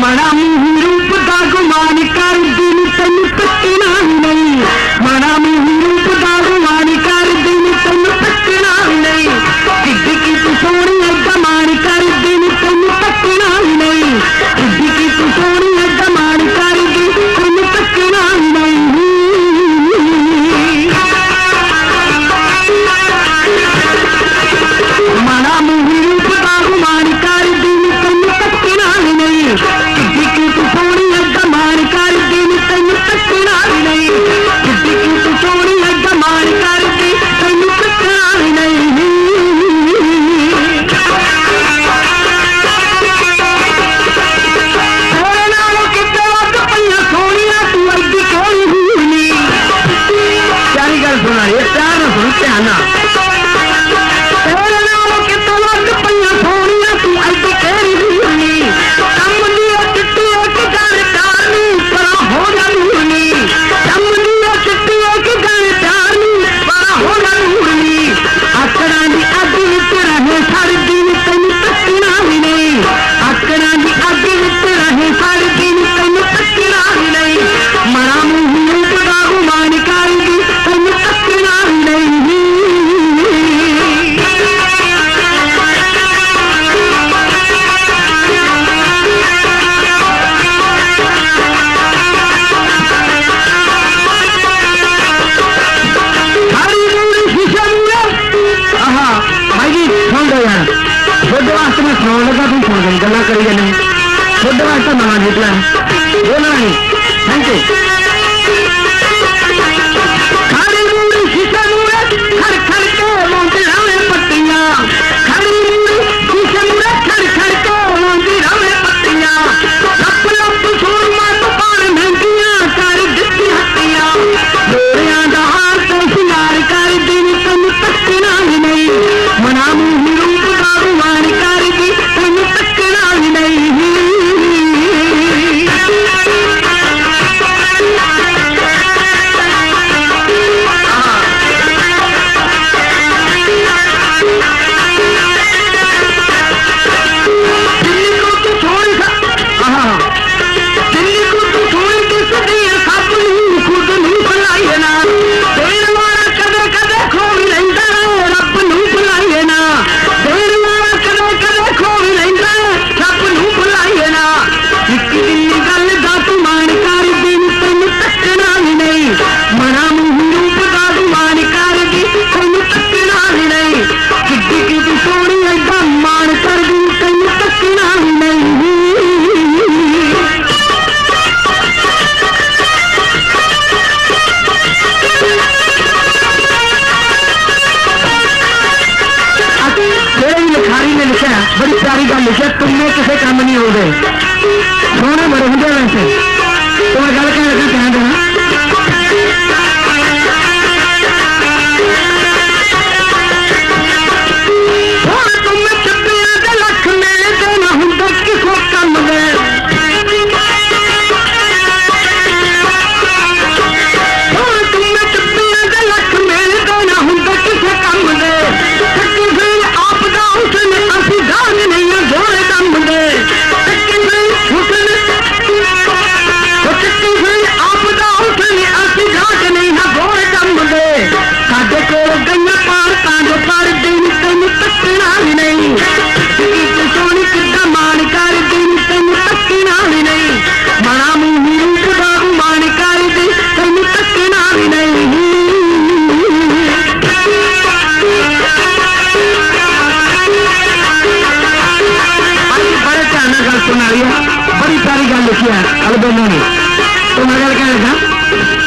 मना मुंह रूप का गुमान कर दिन तेन तकना नहीं, मना मुंह रूप का गुमान कर दिन तेन तकना नहीं, किड्डी की तू सोनी गमान कर दिन तेन तकना नहीं, किड्डी की तू सोनी गमान कर दिन तेन तकना नहीं। मना मुंह रूप का गुमान कर दिन तेन तकना नहीं, किड्डी की तू सोनी गमान कर दिन तेन तकना नहीं, किड्डी की तू सोनी गमान कर दिन तेन तकना नहीं। तेरे नालों किते वध पईयां सोहणियां तू अड्डी कोई हुनी। प्यारी गल सुना, ये प्यार ना सुन, ध्यान ना। तेरे नालों किते वध पईयां सोहणियां तू अड्डी कोई हुनी, कम दी चिट्टी एक गल चारनी परा हो जानी, कम दी चिट्टी एक गल चारनी परा हो जानी, आकड़ा दी अग विच रहे सारे दिन तैनूं तकना भी नहीं, आकड़ा दी अग विच रहे सारे दिन तैनूं तकना भी नहीं, मना मुंह रूप दा गुमान करदी तैनूं तकना भी नहीं। सारी मूड़ी शीशे मूड़े आहा भाई जी सुन दो यार, खुद वास्ते मैं सुनाने लगा, तुम सुन गई गल्ला करी जाने, खुद वास्ते नवा निकला बोलना नहीं। Thank you. खड़ी मूड़ी शीशे मूड़े खड़ खड़ के मोंदी रावे पत्तियां, खड़ी मूड़ी शीशे मूड़े खड़ खड़ के मोंदी रावे पत्तियां, लप लप सूरमा तो पान महंगियां कर दित्ती हत्तियां, लोरियां दा हार ते सिंगार कर दिन तैनूं तकना भी नहीं, मना मुंह रूप दा गुमान कर दी तैनूं तकना भी नहीं। दिल्ली को तू छोड़ दिल्ली को तू छोड़ किस दिए सब नूं खुद नूं भुलाइए ना, देण वाला कदे कदे खो भी लैंदा रब नूं भुलाइए ना, देण वाला कदे कदे खो भी लैंदा रब नूं भुलाइए ना, इक दिन गल दा तू मान कर दिन तैनूं तकना भी नहीं, मना मुंह रूप दा गुमान कर दी तैनूं तकना भी नहीं, किड्डी की तू सोहणी ऐदा मान कर दी तैनूं तकना भी नहीं। तेरे लिखारी ने लिखा बड़ी प्यारी गल लिखा, तुम्हें किसी काम नहीं हो गए, सोने बड़े होंगे वैसे, तो मैं गल कह लगा ध्यान देना। तुम्हें छप्पिया दे लख मेरे देना हुंदा किसो कम दे, तुम्हें छप्पिया दे लख मेरे देना हुंदा किसो कम दे, तक्की फिर आप दा हुसन असी जान नहीं जोड़े दम दे, तक्की फिर हुसन तक्की फिर आप दा हुसन असी जान नहीं जोड़े दम दे, साडे कोल गईयां पार तांजो पर दिन तैनूं तकना भी नहीं, कि तू सोहणी किद्दां मान कर दिन तैनूं तकना भी नहीं, मना मुंह रूप दा गुमान कर दी तैनूं तकना भी नहीं। आज बड़े ध्यान गल सुना रही है, बड़ी प्यारी गल लिखी है अलबेला ने, तो मैं गल कह लगा